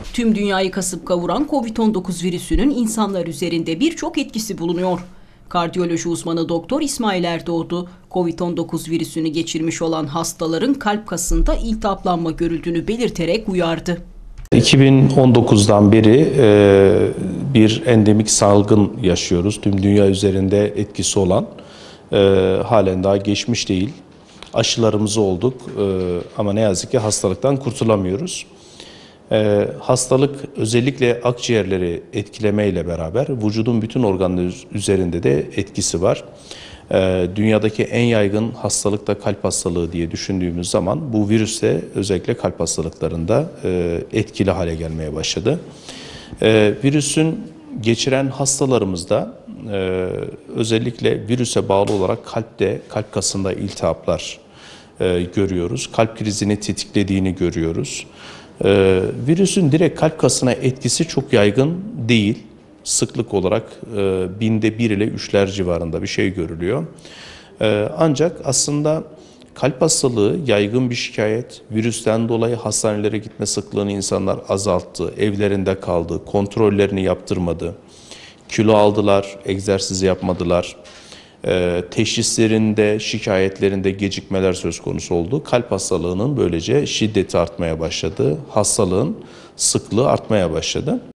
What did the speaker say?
Tüm dünyayı kasıp kavuran Covid-19 virüsünün insanlar üzerinde birçok etkisi bulunuyor. Kardiyoloji uzmanı Doktor İsmail Erdoğdu, Covid-19 virüsünü geçirmiş olan hastaların kalp kasında iltihaplanma görüldüğünü belirterek uyardı. 2019'dan beri bir endemik salgın yaşıyoruz. Tüm dünya üzerinde etkisi olan, halen daha geçmiş değil. Aşılarımız olduk ama ne yazık ki hastalıktan kurtulamıyoruz. Hastalık özellikle akciğerleri etkilemeyle beraber vücudun bütün organları üzerinde de etkisi var. Dünyadaki en yaygın hastalık da kalp hastalığı diye düşündüğümüz zaman bu virüs de özellikle kalp hastalıklarında etkili hale gelmeye başladı. Virüsün geçiren hastalarımızda özellikle virüse bağlı olarak kalp kasında iltihaplar görüyoruz. Kalp krizini tetiklediğini görüyoruz. Virüsün direkt kalp kasına etkisi çok yaygın değil. Sıklık olarak binde 1 ile 3'ler civarında bir şey görülüyor. Ancak aslında kalp hastalığı yaygın bir şikayet. Virüsten dolayı hastanelere gitme sıklığını insanlar azalttı, evlerinde kaldı, kontrollerini yaptırmadı, kilo aldılar, egzersiz yapmadılar. Teşhislerinde, şikayetlerinde gecikmeler söz konusu oldu. Kalp hastalığının böylece şiddeti artmaya başladı. Hastalığın sıklığı artmaya başladı.